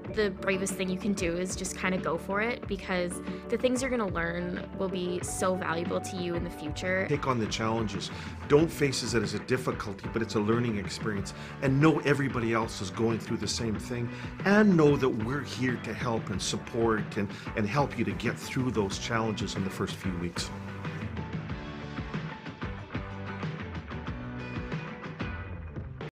the bravest thing you can do is just kind of go for it, because the things you're going to learn will be so valuable to you in the future. Take on the challenges. Don't face it as a difficulty, but it's a learning experience. And know everybody else is going through the same thing. And know that we're here to help and support and help you to get through those challenges in the first few weeks.